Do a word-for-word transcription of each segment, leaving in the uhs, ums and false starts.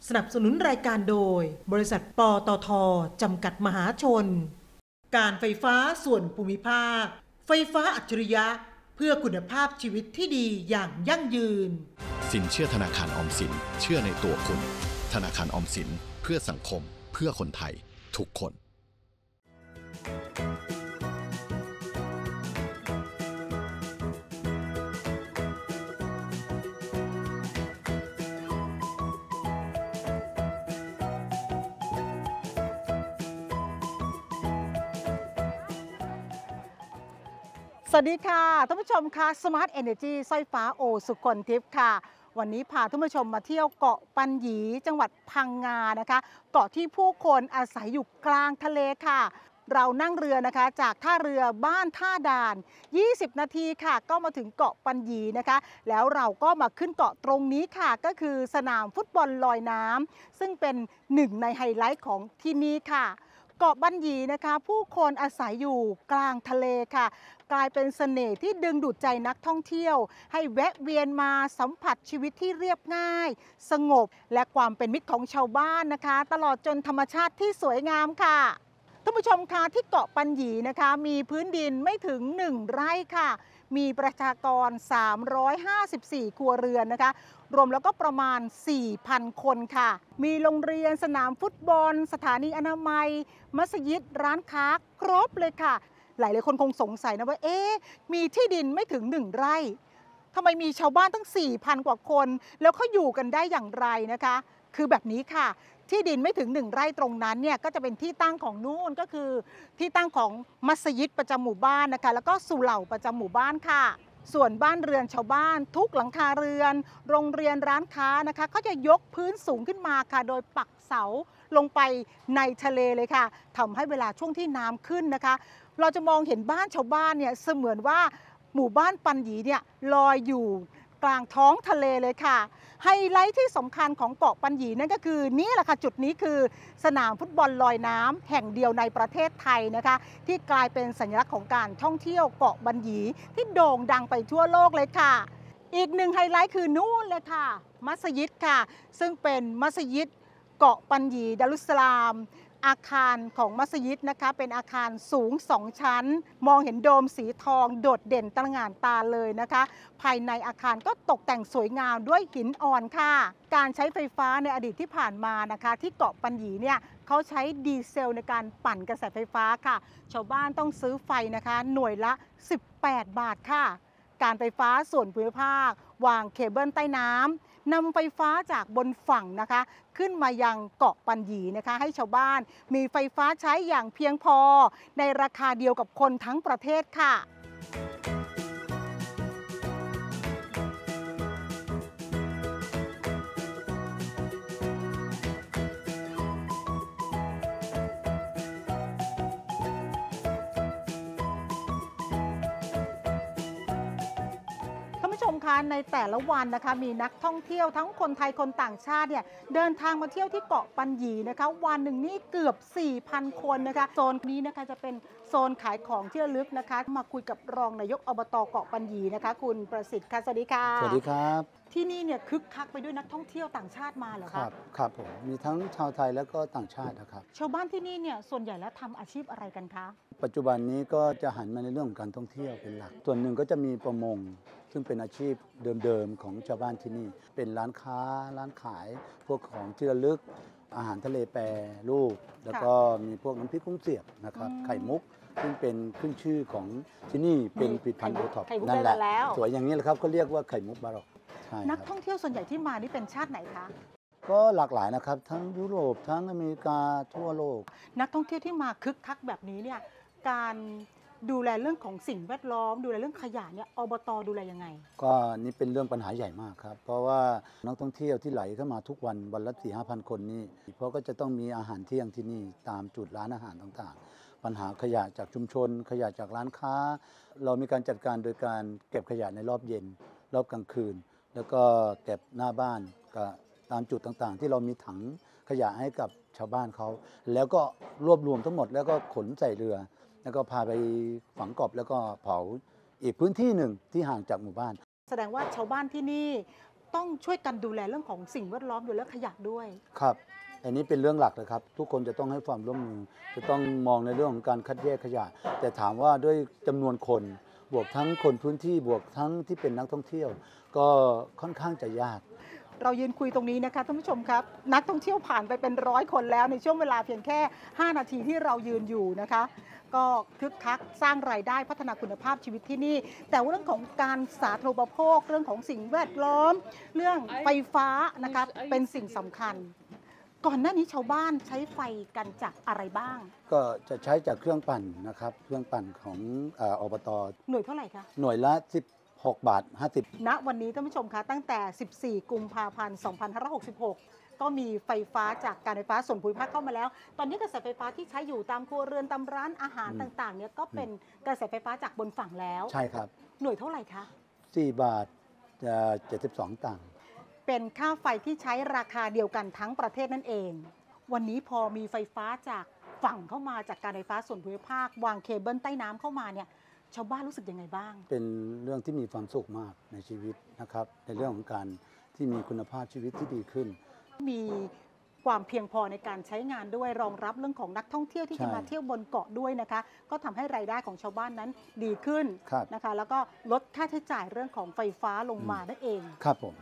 สนับสนุนรายการโดยบริษัทปตท.จำกัดมหาชนการไฟฟ้าส่วนภูมิภาคไฟฟ้าอัจฉริยะเพื่อคุณภาพชีวิตที่ดีอย่างยั่งยืนสินเชื่อธนาคารออมสินเชื่อในตัวคุณธนาคารออมสินเพื่อสังคมเพื่อคนไทยทุกคนสวัสดีค่ะท่านผู้ชมค่ะ Smart Energy สร้อยฟ้าโอสุคนทิพย์ค่ะวันนี้พาท่านผู้ชมมาเที่ยวเกาะปัญญี จังหวัดพังงานะคะเกาะที่ผู้คนอาศัยอยู่กลางทะเลค่ะเรานั่งเรือนะคะจากท่าเรือบ้านท่าด่านยี่สิบนาทีค่ะก็มาถึงเกาะปัญญีนะคะแล้วเราก็มาขึ้นเกาะตรงนี้ค่ะก็คือสนามฟุตบอลลอยน้ำซึ่งเป็นหนึ่งในไฮไลท์ของที่นี่ค่ะเกาะปัญญีนะคะผู้คนอาศัยอยู่กลางทะเลค่ะกลายเป็นเสน่ห์ที่ดึงดูดใจนักท่องเที่ยวให้แวะเวียนมาสัมผัสชีวิตที่เรียบง่ายสงบและความเป็นมิตรของชาวบ้านนะคะตลอดจนธรรมชาติที่สวยงามค่ะท่านผู้ชมคะที่เกาะปัญญีนะคะมีพื้นดินไม่ถึงหนึ่งไร่ค่ะมีประชากรสามร้อยห้าสิบสี่ครัวเรือนนะคะรวมแล้วก็ประมาณ สี่พัน คนค่ะมีโรงเรียนสนามฟุตบอลสถานีอนามัยมัสยิดร้านค้าครบเลยค่ะหลายๆคนคงสงสัยนะว่าเอ๊ะมีที่ดินไม่ถึงหนึ่งไร่ทำไมมีชาวบ้านตั้ง สี่พัน กว่าคนแล้วเขาอยู่กันได้อย่างไรนะคะคือแบบนี้ค่ะที่ดินไม่ถึงหนึ่งไร่ตรงนั้นเนี่ยก็จะเป็นที่ตั้งของนู่นก็คือที่ตั้งของมัสยิดประจำหมู่บ้านนะคะแล้วก็สุเหร่าประจำหมู่บ้านค่ะส่วนบ้านเรือนชาวบ้านทุกหลังคาเรือนโรงเรียนร้านค้านะคะก็จะยกพื้นสูงขึ้นมาค่ะโดยปักเสาลงไปในทะเลเลยค่ะทำให้เวลาช่วงที่น้ำขึ้นนะคะเราจะมองเห็นบ้านชาวบ้านเนี่ยเสมือนว่าหมู่บ้านปัญญีเนี่ยลอยอยู่กลางท้องทะเลเลยค่ะไฮไลท์ที่สำคัญของเกาะปัญญีนั่นก็คือนี่แหละค่ะจุดนี้คือสนามฟุตบอลลอยน้ำแห่งเดียวในประเทศไทยนะคะที่กลายเป็นสัญลักษณ์ของการท่องเที่ยวเกาะปัญญีที่โด่งดังไปทั่วโลกเลยค่ะอีกหนึ่งไฮไลท์คือนู่นเลยค่ะมัสยิดค่ะซึ่งเป็นมัสยิดเกาะปัญญีดารุสสลามอาคารของมัสยิดนะคะเป็นอาคารสูงสองชั้นมองเห็นโดมสีทองโดดเด่นตระหง่านตาเลยนะคะภายในอาคารก็ตกแต่งสวยงามด้วยหินอ่อนค่ะการใช้ไฟฟ้าในอดีตที่ผ่านมานะคะที่เกาะปัญญีเนี่ยเขาใช้ดีเซลในการปั่นกระแสไฟฟ้าค่ะชาวบ้านต้องซื้อไฟนะคะหน่วยละสิบแปดบาทค่ะการไฟฟ้าส่วนภูมิภาควางเคเบิลใต้น้ำนำไฟฟ้าจากบนฝั่งนะคะขึ้นมายังเกาะปัญญีนะคะให้ชาวบ้านมีไฟฟ้าใช้อย่างเพียงพอในราคาเดียวกับคนทั้งประเทศค่ะชมคะในแต่ละวันนะคะมีนักท่องเที่ยวทั้งคนไทยคนต่างชาติเนี่ยเดินทางมาเที่ยวที่เกาะปัญญีนะคะวันหนึ่งนี่เกือบ สี่พัน คนนะคะโซนนี้นะคะจะเป็นโซนขายของที่ระลึกนะคะมาคุยกับรองนายกอบต.เกาะปัญญีนะคะคุณประสิทธิ์ค่ะสวัสดีค่ะสวัสดีครับที่นี่เนี่ยคึกคักไปด้วยนักท่องเที่ยวต่างชาติมาเหรอครับครับผมมีทั้งชาวไทยแล้วก็ต่างชาตินะครับชาวบ้านที่นี่เนี่ยส่วนใหญ่แล้วทำอาชีพอะไรกันคะปัจจุบันนี้ก็จะหันมาในเรื่องของการท่องเที่ยวเป็นหลักส่วนหนึ่งก็จะมีประมงซึ่งเป็นอาชีพเดิมๆของชาวบ้านที่นี่เป็นร้านค้าร้านขายพวกของที่ระลึกอาหารทะเลแปรรูปแล้วก็มีพวกน้ำพริกกุ้งเสียบนะครับไข่มุกซึ่งเป็นขึ้นชื่อของที่นี่เป็นผลิตภัณฑ์โอท็อปนั่นแหละสวยอย่างนี้แหละครับก็เรียกว่าไข่มุกบารอกนักท่องเที่ยวส่วนใหญ่ที่มานี่เป็นชาติไหนคะก็หลากหลายนะครับทั้งยุโรปทั้งอเมริกาทั่วโลกนักท่องเที่ยวที่มาคึกคักแบบนี้เนี่ยการดูแลเรื่องของสิ่งแวดล้อมดูแลเรื่องขยะเนี่ยอบต.ดูแลยังไงก็นี่เป็นเรื่องปัญหาใหญ่มากครับเพราะว่านักท่องเที่ยวที่ไหลเข้ามาทุกวันวันละ สี่ห้าพัน คนนี่เพราะก็จะต้องมีอาหารเที่ยงที่นี่ตามจุดร้านอาหารต่างๆปัญหาขยะจากชุมชนขยะจากร้านค้าเรามีการจัดการโดยการเก็บขยะในรอบเย็นรอบกลางคืนแล้วก็เก็บหน้าบ้านก็ตามจุดต่างๆที่เรามีถังขยะให้กับชาวบ้านเขาแล้วก็รวบรวมทั้งหมดแล้วก็ขนใส่เรือแล้วก็พาไปฝังกลบแล้วก็เผาอีกพื้นที่หนึ่งที่ห่างจากหมู่บ้านแสดงว่าชาวบ้านที่นี่ต้องช่วยกันดูแลเรื่องของสิ่งแวดล้อมด้วยและขยะด้วยครับอันนี้เป็นเรื่องหลักเลยครับทุกคนจะต้องให้ความร่วมมือจะต้องมองในเรื่องของการคัดแยกขยะแต่ถามว่าด้วยจำนวนคนบวกทั้งคนพื้นที่บวกทั้งที่เป็นนักท่องเที่ยวก็ค่อนข้างจะยากเรายืนคุยตรงนี้นะคะท่านผู้ชมครับนักท่องเที่ยวผ่านไปเป็นร้อยคนแล้วในช่วงเวลาเพียงแค่ห้านาทีที่เรายืนอยู่นะคะก็คึกคักสร้างรายได้พัฒนาคุณภาพชีวิตที่นี่แต่เรื่องของการสาธารณูปโภคเรื่องของสิ่งแวดล้อมเรื่องไฟฟ้านะคะเป็นสิ่งสำคัญก่อนหน้านี้ชาวบ้านใช้ไฟกันจากอะไรบ้างก็จะใช้จากเครื่องปั่นนะครับเครื่องปั่นของอบต. หน่วยเท่าไหร่คะหน่วยละสิบหกบาทห้าสิบณวันนี้ท่านผู้ชมคะตั้งแต่สิบสี่กุมภาพันธ์สองพันห้าร้อยหกสิบหกก็มีไฟฟ้าจากการไฟฟ้าส่วนภูมิภาคเข้ามาแล้วตอนนี้กระแสไฟฟ้าที่ใช้อยู่ตามครัวเรือนตามร้านอาหารต่างๆเนี่ยก็เป็นกระแสไฟฟ้าจากบนฝั่งแล้วใช่ครับหน่วยเท่าไหร่คะสี่บาทเจ็ดสิบสองตังค์เป็นค่าไฟที่ใช้ราคาเดียวกันทั้งประเทศนั่นเองวันนี้พอมีไฟฟ้าจากฝั่งเข้ามาจากการไฟฟ้าส่วนภูมิภาควางเคเบิลใต้น้ำเข้ามาเนี่ยชาวบ้านรู้สึกยังไงบ้างเป็นเรื่องที่มีความสุขมากในชีวิตนะครับในเรื่องของการที่มีคุณภาพชีวิตที่ดีขึ้นมีความเพียงพอในการใช้งานด้วยรองรับเรื่องของนักท่องเที่ยวที่จะมาเที่ยวบนเกาะด้วยนะคะก็ทำให้รายได้ของชาวบ้านนั้นดีขึ้นนะคะแล้วก็ลดค่าใช้จ่ายเรื่องของไฟฟ้าลงมานั่นเองครับผม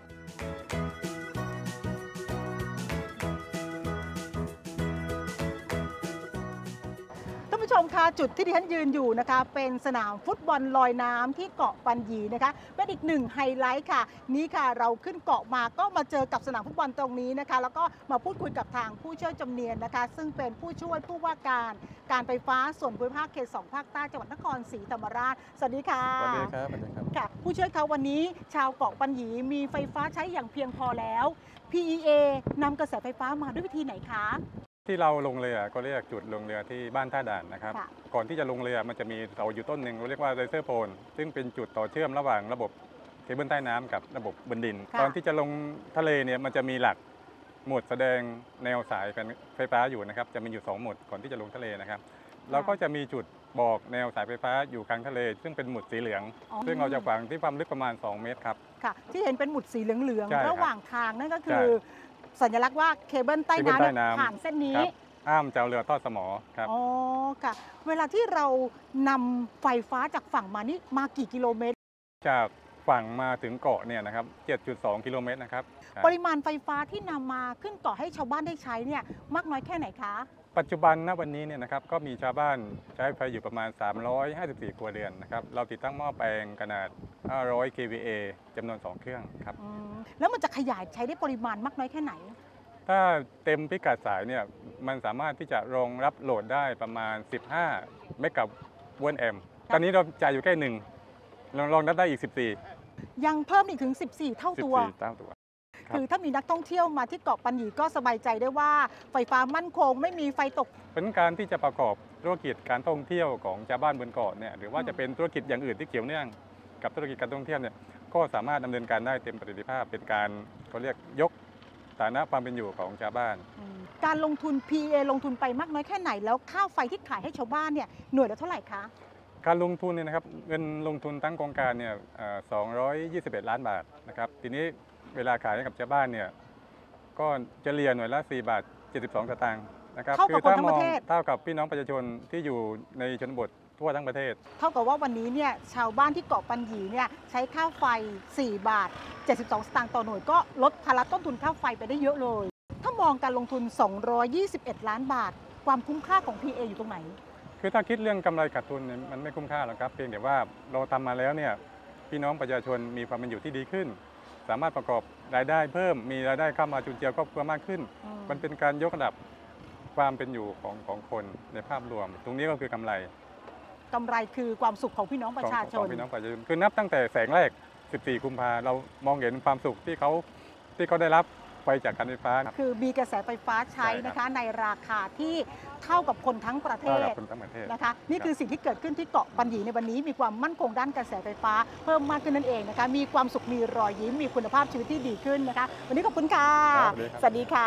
ผู้ชมคะจุดที่ดิฉันยืนอยู่นะคะเป็นสนามฟุตบอลลอยน้ำที่เกาะปัญญีนะคะเป็นอีกหนึ่งไฮไลท์ค่ะนี่ค่ะเราขึ้นเกาะมาก็มาเจอกับสนามฟุตบอลตรงนี้นะคะแล้วก็มาพูดคุยกับทางผู้ช่วยจำเนียนนะคะซึ่งเป็นผู้ช่วยผู้ว่าการการไฟฟ้าส่วนภูมิภาคเขตสองภาคใต้จังหวัดนครศรีธรรมราชสวัสดีค่ะสวัสดีครับสวัสดีครับค่ะผู้ช่วยคะวันนี้ชาวเกาะปัญญีมีไฟฟ้าใช้อย่างเพียงพอแล้ว พี อี เอ นำกระแสไฟฟ้ามาด้วยวิธีไหนคะที่เราลงเรือก็เรียกจุดลงเรือที่บ้านท่าด่านนะครับก่อนที่จะลงเรือมันจะมีเสาอยู่ต้นหนึ่งเราเรียกว่าเรเซอร์โพลซึ่งเป็นจุดต่อเชื่อมระหว่างระบบเคเบิลใต้น้ำกับระบบบนดินตอนที่จะลงทะเลเนี่ยมันจะมีหลักหมุดแสดงแนวสายไฟฟ้าอยู่นะครับจะมีอยู่สองหมุดก่อนที่จะลงทะเลนะครับเราก็จะมีจุดบอกแนวสายไฟฟ้าอยู่กลางทะเลซึ่งเป็นหมุดสีเหลืองซึ่งเราจะฝังที่ความลึกประมาณสองเมตรครับค่ะที่เห็นเป็นหมุดสีเหลืองๆระหว่างทางนั่นก็คือสัญลักษณ์ว่าเคเบิลใต้น้ำผ่านเส้นนี้ห้ามเจ้าเรือทอดสมอครับอ๋อค่ะเวลาที่เรานำไฟฟ้าจากฝั่งมานี่มากี่กิโลเมตรจากฝั่งมาถึงเกาะเนี่ยนะครับ เจ็ดจุดสอง กิโลเมตรนะครับปริมาณไฟฟ้าที่นำมาขึ้นเกาะให้ชาวบ้านได้ใช้เนี่ยมากน้อยแค่ไหนคะปัจจุบันณวันนี้เนี่ยนะครับก็มีชาวบ้านใช้ไฟอยู่ประมาณสามร้อยห้าสิบสี่ครัวเรือนนะครับเราติดตั้งหม้อแปลงขนาดห้าร้อย เค วี เอ จำนวนสองเครื่องครับแล้วมันจะขยายใช้ได้ปริมาณมากน้อยแค่ไหนถ้าเต็มพิกัดสายเนี่ยมันสามารถที่จะรองรับโหลดได้ประมาณสิบห้าเมกะวัตต์แอมป์ตอนนี้เราจ่ายอยู่แค่หนึ่งรองรับได้อีกสิบสี่ยังเพิ่มอีกถึงสิบสี่เท่าตัวสิบสี่เท่าตัวคือถ้ามีนักท่องเที่ยวมาที่เกาะปัญญีก็สบายใจได้ว่าไฟฟ้ามั่นคงไม่มีไฟตกเป็นการที่จะประกอบธุรกิจการท่องเที่ยวของชาวบ้านบนเกาะเนี่ยหรือว่าจะเป็นธุรกิจอย่างอื่นที่เกี่ยวเนื่องกับธุรกิจการท่องเที่ยวเนี่ยก็สามารถดำเนินการได้เต็มประสิทธิภาพเป็นการเขาเรียกยกฐานะความเป็นอยู่ของชาวบ้านการลงทุน พี อี เอ ลงทุนไปมากน้อยแค่ไหนแล้วค่าไฟที่ขายให้ชาวบ้านเนี่ยหน่วยละเท่าไหร่คะการลงทุนเนี่ยนะครับเงินลงทุนตั้งโครงการเนี่ยสองร้อยยี่สิบเอ็ดล้านบาทนะครับทีนี้เวลาขายให้กับชาวบ้านเนี่ยก็จะเฉลี่ยหน่วยละสี่บาทเจ็ดสิบสองสตางค์นะครับเท่ากับคนทั้งประเทศเท่ากับพี่น้องประชาชนที่อยู่ในชนบททั่วทั้งประเทศเท่ากับว่าวันนี้เนี่ยชาวบ้านที่เกาะปัญญีเนี่ยใช้ค่าไฟสี่บาทเจ็ดสิบสองสตางค์ต่อหน่วยก็ลดภาระต้นทุนค่าไฟไปได้เยอะเลยถ้ามองการลงทุนสองร้อยยี่สิบเอ็ดล้านบาทความคุ้มค่าของ พี เอ อยู่ตรงไหนคือถ้าคิดเรื่องกำไรขาดทุนเนี่ยมันไม่คุ้มค่าหรอกครับเพียงแต่ว่าเราทำมาแล้วเนี่ยพี่น้องประชาชนมีความเป็นอยู่ที่ดีขึ้นสามารถประกอบรายได้เพิ่มมีรายได้เข้ามาจุนเจือครอบครัวมากขึ้นมันเป็นการยกระดับความเป็นอยู่ของของคนในภาพรวมตรงนี้ก็คือกำไรกำไรคือความสุขของพี่น้องประชาชนของพี่น้องประชาชนคือนับตั้งแต่แสงแรกสิบสี่กุมภาเรามองเห็นความสุขที่เขาที่เขาได้รับไฟจากการไฟฟ้าคือมีกระแสไฟฟ้าใช้นะคะในราคาที่เท่ากับคนทั้งประเทศนะคะนี่คือสิ่งที่เกิดขึ้นที่เกาะปัญญีในวันนี้มีความมั่นคงด้านกระแสไฟฟ้าเพิ่มมากขึ้นนั่นเองนะคะมีความสุขมีรอยยิ้มมีคุณภาพชีวิตที่ดีขึ้นนะคะวันนี้ขอบคุณค่ะสวัสดีค่ะ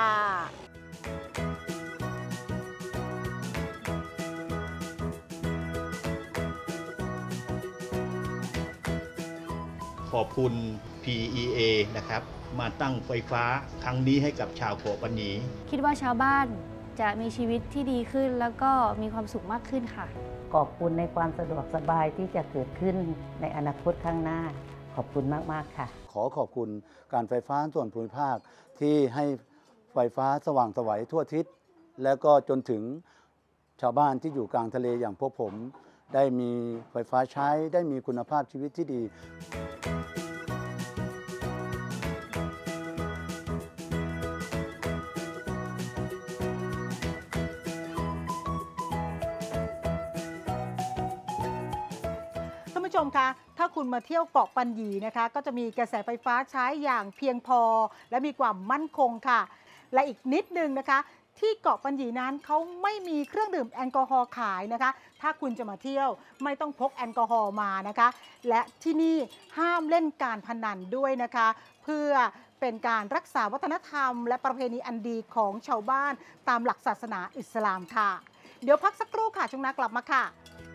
ขอบคุณ พีพี อี เอ นะครับมาตั้งไฟฟ้าครั้งนี้ให้กับชาวเกาะปัญญีคิดว่าชาวบ้านจะมีชีวิตที่ดีขึ้นแล้วก็มีความสุขมากขึ้นค่ะขอบคุณในความสะดวกสบายที่จะเกิดขึ้นในอนาคตข้างหน้าขอบคุณมากๆค่ะขอขอบคุณการไฟฟ้าส่วนภูมิภาคที่ให้ไฟฟ้าสว่างไสวทั่วทิศแล้วก็จนถึงชาวบ้านที่อยู่กลางทะเลอย่างพวกผมได้มีไฟฟ้าใช้ได้มีคุณภาพชีวิตที่ดีท่านผู้ชมคะถ้าคุณมาเที่ยวเกาะปัญญีนะคะก็จะมีกระแสไฟฟ้าใช้อย่างเพียงพอและมีความมั่นคงค่ะและอีกนิดนึงนะคะที่เกาะปัญญีนั้นเขาไม่มีเครื่องดื่มแอลกอฮอล์ขายนะคะถ้าคุณจะมาเที่ยวไม่ต้องพกแอลกอฮอล์มานะคะและที่นี่ห้ามเล่นการพนันด้วยนะคะเพื่อเป็นการรักษาวัฒนธรรมและประเพณีอันดีของชาวบ้านตามหลักศาสนาอิสลามค่ะเดี๋ยวพักสักครู่ค่ะช่วงหน้ากลับมาค่ะ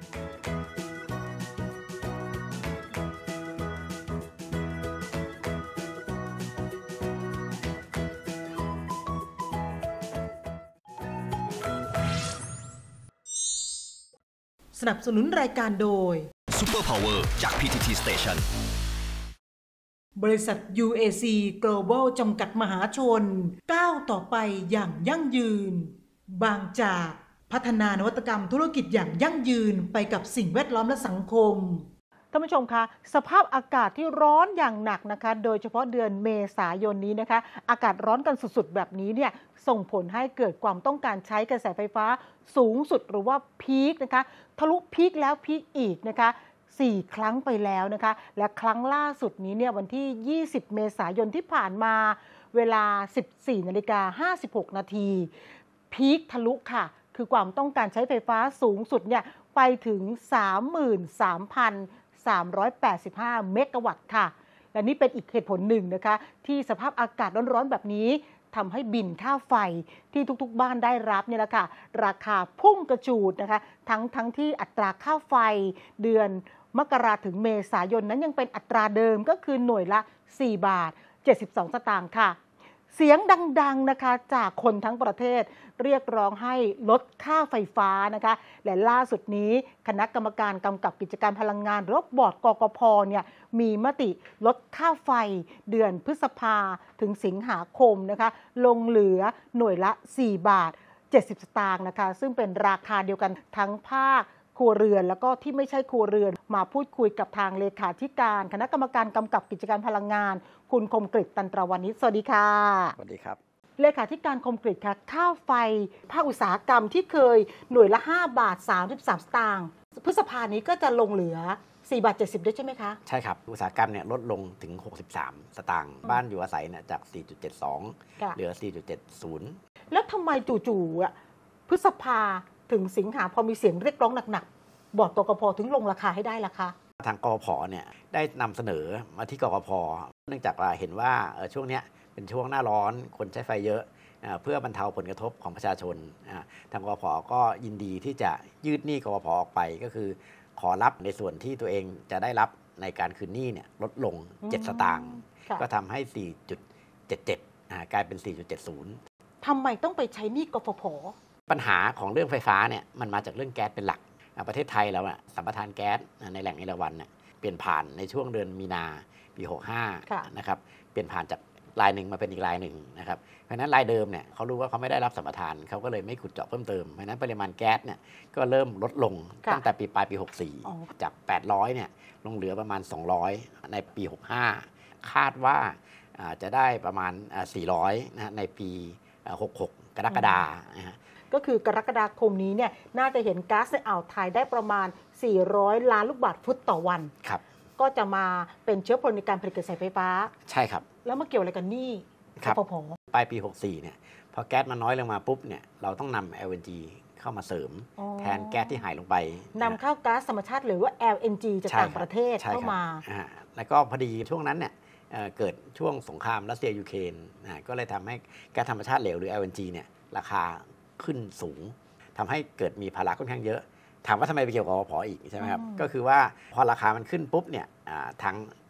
สนับสนุนรายการโดย Super Power จาก พี ที ที Station บริษัท ยู เอ ซี Global จำกัดมหาชนก้าวต่อไปอย่างยั่งยืนบางจากพัฒนานวัตกรรมธุรกิจอย่างยั่งยืนไปกับสิ่งแวดล้อมและสังคมท่านผู้ชมคะสภาพอากาศที่ร้อนอย่างหนักนะคะโดยเฉพาะเดือนเมษายนนี้นะคะอากาศร้อนกันสุดๆแบบนี้เนี่ยส่งผลให้เกิดความต้องการใช้กระแสไฟฟ้าสูงสุดหรือว่าพีคนะคะทะลุพีคแล้วพีคอีกนะคะสี่ครั้งไปแล้วนะคะและครั้งล่าสุดนี้เนี่ยวันที่ยี่สิบเมษายนที่ผ่านมาเวลา สิบสี่นาฬิกาห้าสิบหกนาทีพีคทะลุค่ะคือความต้องการใช้ไฟฟ้าสูงสุดเนี่ยไปถึง สามหมื่นสามพันสามร้อยแปดสิบห้า เมกะวัตต์ค่ะและนี่เป็นอีกเหตุผลหนึ่งนะคะที่สภาพอากาศร้อนๆแบบนี้ทำให้บินค่าไฟที่ทุกๆบ้านได้รับเนี่ยแหละค่ะราคาพุ่งกระจูดนะคะทั้งทั้งที่อัตราค่าไฟเดือนมกราถึงเมษายนนั้นยังเป็นอัตราเดิมก็คือหน่วยละสี่บาทเจ็ดสิบสองสตางค์ค่ะเสียงดังๆนะคะจากคนทั้งประเทศเรียกร้องให้ลดค่าไฟฟ้านะคะและล่าสุดนี้คณะกรรมการกำกับกิจการพลังงานหรือบอร์ดกกพเนี่ยมีมติลดค่าไฟเดือนพฤษภาถึงสิงหาคมนะคะลงเหลือหน่วยละสี่บาทเจ็ดสิบสตางค์นะคะซึ่งเป็นราคาเดียวกันทั้งภาคครัวเรือนแล้วก็ที่ไม่ใช่ครัวเรือนมาพูดคุยกับทางเลขาธิการคณะกรรมการกำกับกิจการพลังงานคุณคมกฤษตันตรวานิชสวัสดีค่ะสวัสดีครับเลขาธิการคมกฤษค่ะค่าไฟภาคอุตสาหกรรมที่เคยหน่วยละห้าบาทสามสิบสามสตางค์พฤษภานี้ก็จะลงเหลือสี่บาทเจ็ดสิบด้วยใช่ไหมคะใช่ครับอุตสาหกรรมเนี่ยลดลงถึงหกสิบสามสตางค์บ้านอยู่อาศัยเนี่ยจาก สี่จุดเจ็ดสอง เหลือ สี่จุดเจ็ดศูนย์แล้วทำไมจู่ๆอ่ะพฤษภาถึงสิงหาพอมีเสียงเรียกร้องหนักๆบอร์ดกกพถึงลงราคาให้ได้ล่ะคะทางกกพเนี่ยได้นำเสนอมาที่กกพเนื่องจากว่าเห็นว่าช่วงนี้เป็นช่วงหน้าร้อนคนใช้ไฟเยอะเพื่อบรรเทาผลกระทบของประชาชนทางกกพก็ยินดีที่จะยืดหนี้กกพออกไปก็คือขอรับในส่วนที่ตัวเองจะได้รับในการคืนหนี้เนี่ยลดลงเจ็ดสตางค์ก็ทำให้ สี่จุดเจ็ดเจ็ด กลายเป็น สี่จุดเจ็ดศูนย์ทำไมต้องไปใช้หนี้กฟผ. ปัญหาของเรื่องไฟฟ้าเนี่ยมันมาจากเรื่องแก๊สเป็นหลักประเทศไทยแล้วสัมปทานแก๊สในแหล่งเอราวัณเนี่ยเปลี่ยนผ่านในช่วงเดือนมีนาปีหกสิบห้านะครับเปลี่ยนผ่านจากรายหนึ่งมาเป็นอีกรายหนึ่งนะครับเพราะฉะนั้นรายเดิมเนี่ยเขารู้ว่าเขาไม่ได้รับสัมปทานเขาก็เลยไม่ขุดเจาะเพิ่มเติมเพราะฉะนั้นปริมาณแก๊สเนี่ยก็เริ่มลดลงตั้งแต่ปีปลายปีหกสิบสี่จากแปดร้อยเนี่ยลงเหลือประมาณสองร้อยในปีหกสิบห้าคาดว่าจะได้ประมาณสี่ร้อยนะในปีหกสิบหกกรกฎาคมก็คือกรกฎาคมนี้เนี่ยน่าจะเห็นก๊าซในอ่าวไทยได้ประมาณสี่ร้อยล้านลูกบาศก์ฟุตต่อวันครับก็จะมาเป็นเชื้อเพลิงในการผลิตกระแสไฟฟ้าใช่ครับแล้วมาเกี่ยวอะไรกันนี่ครับปลายปีหกสิบสี่เนี่ยพอแก๊สมันน้อยลงมาปุ๊บเนี่ยเราต้องนำ แอล เอ็น จี เข้ามาเสริมแทนแก๊สที่หายลงไปนำเข้าก๊าซธรรมชาติหรือว่า แอล เอ็น จี จากต่างประเทศเข้ามาแล้วก็พอดีช่วงนั้นเนี่ยเกิดช่วงสงครามรัสเซียยูเครนก็เลยทำให้แก๊สธรรมชาติเหลวหรือ แอล เอ็น จี เนี่ยราคาขึ้นสูงทำให้เกิดมีภาระค่อนข้างเยอะถามว่าทำไมไปเกี่ยวกับกฟผ.อีกใช่ไหมครับก็คือว่าพอราคามันขึ้นปุ๊บเนี่ยทาง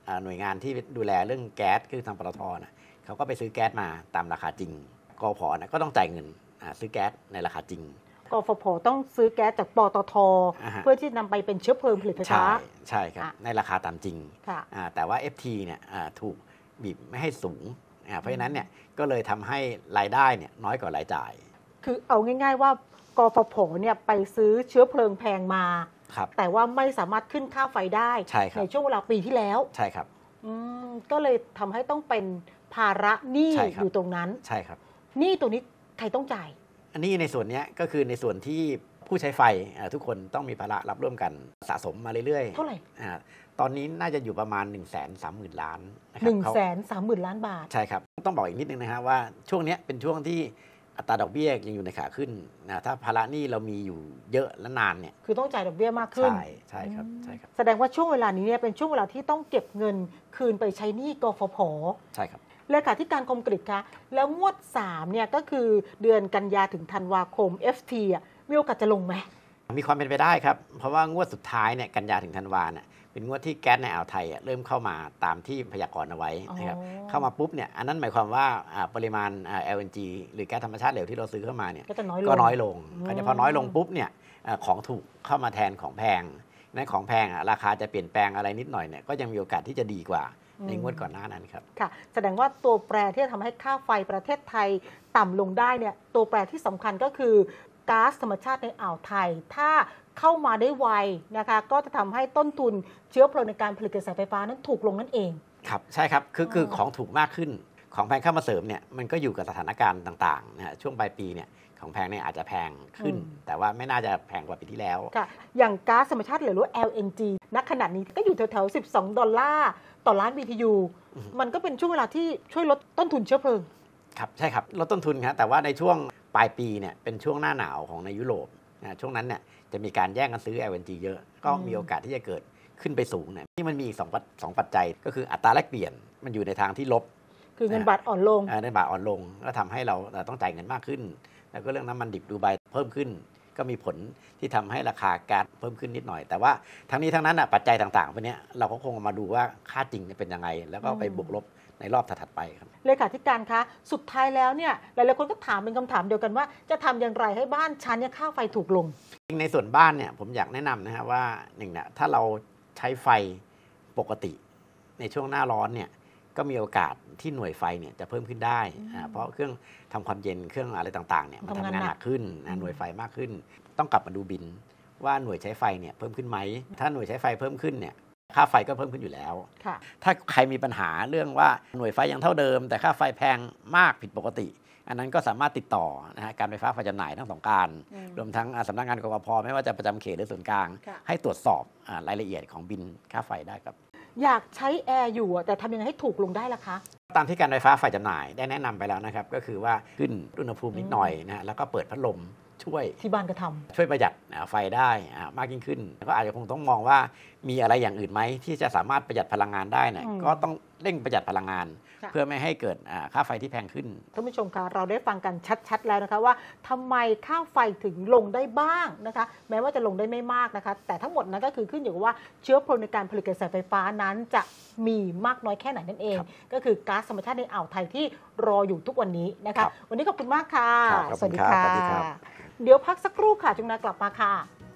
หน่วยงานที่ดูแลเรื่องแก๊สคือทางปตทนะเขาก็ไปซื้อแก๊สมาตามราคาจริงกฟผนะก็ต้องจ่ายเงินซื้อแก๊สในราคาจริงกฟผต้องซื้อแก๊สจากปตทเพื่อที่นำไปเป็นเชื้อเพลิงผลิตไฟฟ้าใช่ใช่ครับในราคาตามจริงแต่ว่า เอฟ ที เนี่ยถูกบีบไม่ให้สูงเพราะฉะนั้นเนี่ยก็เลยทำให้รายได้เนี่ยน้อยกว่ารายจ่ายคือเอาง่ายๆว่ากฟผเนี่ยไปซื้อเชื้อเพลิงแพงมาแต่ว่าไม่สามารถขึ้นค่าไฟได้ใ, ในช่วงเวลาปีที่แล้วใช่ครับก็เลยทำให้ต้องเป็นภาระหนี้อยู่ตรงนั้นใช่ครับหนี้ตรงนี้ใครต้องจ่ายอันนี้ในส่วนนี้ก็คือในส่วนที่ผู้ใช้ไฟทุกคนต้องมีภาระรับร่วมกันสะสมมาเรื่อยๆเท่าไหร่ตอนนี้น่าจะอยู่ประมาณ หนึ่งแสนสามหมื่น ล้านหนึ่งแสนสามหมื่นล้านบาทใช่ครับต้องบอกอีกนิดนึงนะฮะว่าช่วงนี้เป็นช่วงที่อัตราดอกเบี้ยยังอยู่ในขาขึ้นนะถ้าภาระหนี้เรามีอยู่เยอะและนานเนี่ยคือต้องจ่ายดอกเบี้ยมากขึ้นใช่ใช่ครับใช่ครับแสดงว่าช่วงเวลานี้เนี่ยเป็นช่วงเวลาที่ต้องเก็บเงินคืนไปใช้หนี้กฟผใช่ครับเลขาธิการคมกฤษคะแล้วงวดสามเนี่ยก็คือเดือนกันยาถึงธันวาคม เอฟ ที อ่ะมีโอกาสจะลงไหมมีความเป็นไปได้ครับเพราะว่างวดสุดท้ายเนี่ยกันยาถึงธันวาเนี่ยเป็นงวดที่แก๊สในอ่าวไทยเริ่มเข้ามาตามที่พยากรณ์เอาไว้นะครับเข้ามาปุ๊บเนี่ยอันนั้นหมายความว่าปริมาณ แอล เอ็น จี หรือแก๊สธรรมชาติเหลวที่เราซื้อเข้ามาเนี่ยก็น้อยลงพอน้อยลงปุ๊บเนี่ยของถูกเข้ามาแทนของแพงนั้นของแพงราคาจะเปลี่ยนแปลงอะไรนิดหน่อยเนี่ยก็ยังมีโอกาสที่จะดีกว่าในงวดก่อนหน้านั้นครับค่ะแสดงว่าตัวแปรที่จะทำให้ค่าไฟประเทศไทยต่ำลงได้เนี่ยตัวแปรที่สำคัญก็คือก๊าซธรรมชาติในอ่าวไทยถ้าเข้ามาได้ไวนะคะก็จะทำให้ต้นทุนเชื้อเพลิงในการผลิตกระแสไฟฟ้านั้นถูกลงนั่นเองครับใช่ครับคือคือของถูกมากขึ้นของแพงเข้ามาเสริมเนี่ยมันก็อยู่กับสถานการณ์ต่างๆนะฮะช่วงปลายปีเนี่ยของแพงเนี่ยอาจจะแพงขึ้นแต่ว่าไม่น่าจะแพงกว่าปีที่แล้วค่ะอย่างก๊าซธรรมชาติเหลวหรือ แอล เอ็น จี ณขณะนี้ก็อยู่แถวๆสิบสองดอลลาร์ต่อล้าน บี ที ยู มันก็เป็นช่วงเวลาที่ช่วยลดต้นทุนเชื้อเพลิงครับใช่ครับลดต้นทุนครับแต่ว่าในช่วงปลายปีเนี่ยเป็นช่วงหน้าหนาวของในยุโรปนะช่วงนั้นเนี่ยจะมีการแย่งกันซื้อ แอล เอ็น จี เยอะก็มีโอกาสที่จะเกิดขึ้นไปสูงเนี่ยที่มันมีอีกสองปัจสองปัจจัยก็คืออัตราแลกเปลี่ยนมันอยู่ในทางที่ลบคือเงินบาทอ่อนลงเงินบาทอ่อนลงก็ทำให้เราต้องจ่ายเงินมากขึ้นแล้วก็เรื่องน้ำมันดิบดูไบเพิ่มขึ้นก็มีผลที่ทำให้ราคาก๊าซเพิ่มขึ้นนิดหน่อยแต่ว่าทั้งนี้ทั้งนั้นปัจจัยต่างๆพวกนี้เราก็คงมาดูว่าค่าจริงเป็นยังไงแล้วก็ไปบวกลบในรอบถัดไปครับเลขาธิการคะสุดท้ายแล้วเนี่ยหลายๆคนก็ถามเป็นคำถามเดียวกันว่าจะทำอย่างไรให้บ้านชั้นเนี่ยค่าไฟถูกลงในส่วนบ้านเนี่ยผมอยากแนะนำนะฮะว่าหนึ่งเนี่ยถ้าเราใช้ไฟปกติในช่วงหน้าร้อนเนี่ยก็มีโอกาสที่หน่วยไฟเนี่ยจะเพิ่มขึ้นได้เพราะเครื่องทำความเย็นเครื่องอะไรต่างๆเนี่ยมันทำงานหนักขึ้นหน่วยไฟมากขึ้นต้องกลับมาดูบินว่าหน่วยใช้ไฟเนี่ยเพิ่มขึ้นไหมถ้าหน่วยใช้ไฟเพิ่มขึ้นเนี่ยค่าไฟก็เพิ่มขึ้นอยู่แล้วถ้าใครมีปัญหาเรื่องว่าหน่วยไฟยังเท่าเดิมแต่ค่าไฟแพงมากผิดปกติอันนั้นก็สามารถติดต่อนะฮะการไฟฟ้าฝ่ายจำหน่ายทั้งสองการรวมทั้งสำนักงานกฟผไม่ว่าจะประจำเขตหรือส่วนกลางให้ตรวจสอบรายละเอียดของบินค่าไฟได้ครับอยากใช้แอร์อยู่แต่ทำยังไงให้ถูกลงได้ล่ะคะตามที่การไฟฟ้าฝ่ายจำหน่ายได้แนะนำไปแล้วนะครับก็คือว่าขึ้นอุณหภูมินิดหน่อยนะแล้วก็เปิดพัดลมช่วยที่บ้านก็ทำช่วยประหยัดไฟได้มากยิ่งขึ้นก็อาจจะคงต้องมองว่ามีอะไรอย่างอื่นไหมที่จะสามารถประหยัดพลังงานได้เนี่ยก็ต้องเร่งประหยัดพลังงานเพื่อไม่ให้เกิดค่าไฟที่แพงขึ้นท่านผู้ชมคะเราได้ฟังกันชัดๆแล้วนะคะว่าทำไมค่าไฟถึงลงได้บ้างนะคะแม้ว่าจะลงได้ไม่มากนะคะแต่ทั้งหมดนั้นก็คือขึ้นอยู่กับว่าเชื้อเพลิงในการผลิตกระแสไฟฟ้านั้นจะมีมากน้อยแค่ไหนนั่นเองก็คือก๊าซธรรมชาติในอ่าวไทยที่รออยู่ทุกวันนี้นะคะวันนี้ขอบคุณมากค่ะสวัสดีค่ะเดี๋ยวพักสักครู่ค่ะจุงนากลับมาค่ะ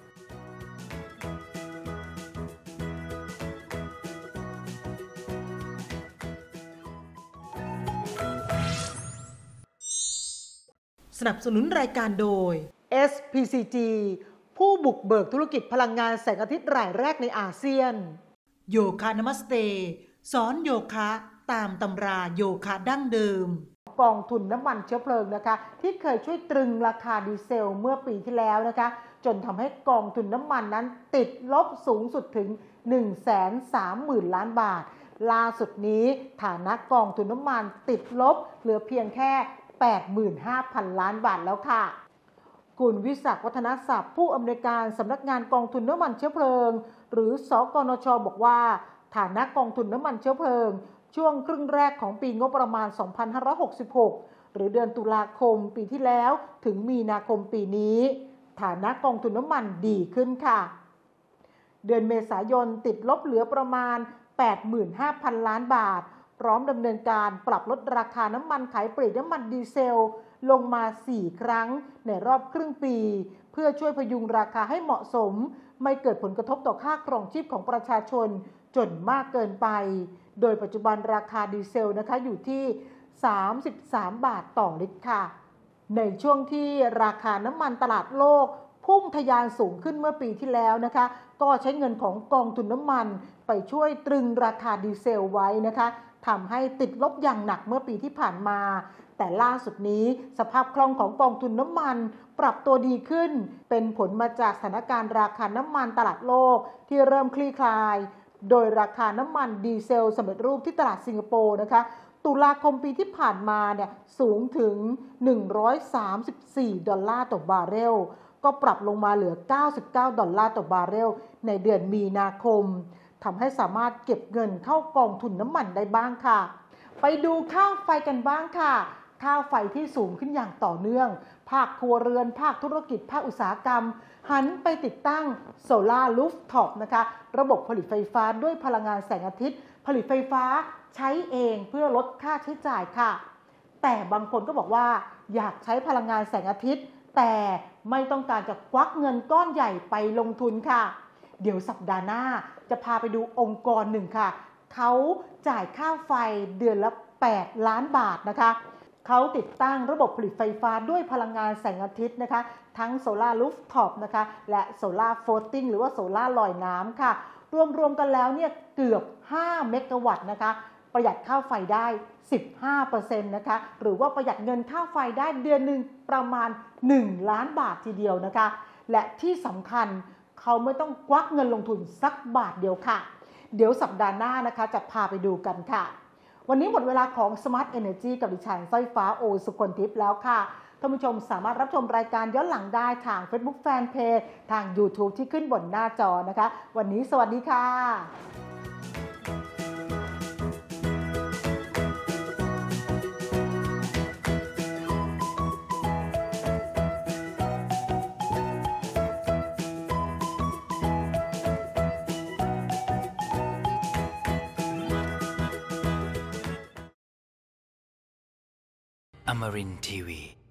สนับสนุนรายการโดยเอส พี ซี จี ผู้บุกเบิกธุรกิจพลังงานแสงอาทิตย์รายแรกในอาเซียนโยคะนามัสเตสอนโยคะตามตำราโยคะดั้งเดิมกองทุนน้ำมันเชื้อเพลิงนะคะที่เคยช่วยตรึงราคาดีเซลเมื่อปีที่แล้วนะคะจนทำให้กองทุนน้ำมันนั้นติดลบสูงสุดถึง หนึ่งแสนสามหมื่น ล้านบาทล่าสุดนี้ฐานะกองทุนน้ำมันติดลบเหลือเพียงแค่ แปดหมื่นห้าพัน ล้านบาทแล้วค่ะคุณวิศักดิ์วัฒนศัพท์ผู้อำนวยการสำนักงานกองทุนน้ำมันเชื้อเพลิงหรือสกนช.บอกว่าฐานะกองทุนน้ำมันเชื้อเพลิงช่วงครึ่งแรกของปีงบประมาณสองพันห้าร้อยหกสิบหกหรือเดือนตุลาคมปีที่แล้วถึงมีนาคมปีนี้ฐานะกองทุนน้ำมันดีขึ้นค่ะเดือนเมษายนติดลบเหลือประมาณแปดหมื่นห้าพัน ล้านบาทพร้อมดำเนินการปรับลดราคาน้ำมันขายปลีกน้ำมันดีเซลลงมาสี่ครั้งในรอบครึ่งปีเพื่อช่วยพยุงราคาให้เหมาะสมไม่เกิดผลกระทบต่อค่าครองชีพของประชาชนจนมากเกินไปโดยปัจจุบันราคาดีเซลนะคะอยู่ที่สามสิบสามบาทต่อลิตรค่ะในช่วงที่ราคาน้ำมันตลาดโลกพุ่งทะยานสูงขึ้นเมื่อปีที่แล้วนะคะก็ใช้เงินของกองทุนน้ำมันไปช่วยตรึงราคาดีเซลไว้นะคะทำให้ติดลบอย่างหนักเมื่อปีที่ผ่านมาแต่ล่าสุดนี้สภาพคล่องของกองทุนน้ำมันปรับตัวดีขึ้นเป็นผลมาจากสถานการณ์ราคาน้ำมันตลาดโลกที่เริ่มคลี่คลายโดยราคาน้ำมันดีเซลสำเร็จรูปที่ตลาดสิงคโปร์นะคะตุลาคมปีที่ผ่านมาเนี่ยสูงถึงหนึ่งร้อยสามสิบสี่ดอลลาร์ต่อบาร์เรลก็ปรับลงมาเหลือเก้าสิบเก้าดอลลาร์ต่อบาร์เรลในเดือนมีนาคมทำให้สามารถเก็บเงินเข้ากองทุนน้ำมันได้บ้างค่ะไปดูค่าไฟกันบ้างค่ะค่าไฟที่สูงขึ้นอย่างต่อเนื่องภาคครัวเรือนภาคธุรกิจภาคอุตสาหกรรมหันไปติดตั้งโซลาร์รูฟท็อปนะคะระบบผลิตไฟฟ้าด้วยพลังงานแสงอาทิตย์ผลิตไฟฟ้าใช้เองเพื่อลดค่าใช้จ่ายค่ะแต่บางคนก็บอกว่าอยากใช้พลังงานแสงอาทิตย์แต่ไม่ต้องการจะควักเงินก้อนใหญ่ไปลงทุนค่ะเดี๋ยวสัปดาห์หน้าจะพาไปดูองค์กรหนึ่งค่ะเขาจ่ายค่าไฟเดือนละแปดล้านบาทนะคะเขาติดตั้งระบบผลิตไฟฟ้าด้วยพลังงานแสงอาทิตย์นะคะทั้งโซลาร์รูฟท็อปนะคะและโซลาร์โฟลติ้งหรือว่าโซลาร์ลอยน้ำค่ะรวมๆกันแล้วเนี่ยเกือบห้าเมกะวัตต์นะคะประหยัดค่าไฟได้ สิบห้าเปอร์เซ็นต์ นะคะหรือว่าประหยัดเงินค่าไฟได้เดือนหนึ่งประมาณหนึ่งล้านบาททีเดียวนะคะและที่สำคัญเขาไม่ต้องควักเงินลงทุนสักบาทเดียวค่ะเดี๋ยวสัปดาห์หน้านะคะจะพาไปดูกันค่ะวันนี้หมดเวลาของ Smart Energy กับดิฉันสร้อยฟ้าโอสุคนทิพย์แล้วค่ะท่านผู้ชมสามารถรับชมรายการย้อนหลังได้ทาง Facebook Fanpage ทาง YouTube ที่ขึ้นบนหน้าจอนะคะวันนี้สวัสดีค่ะ Amarin Tiwi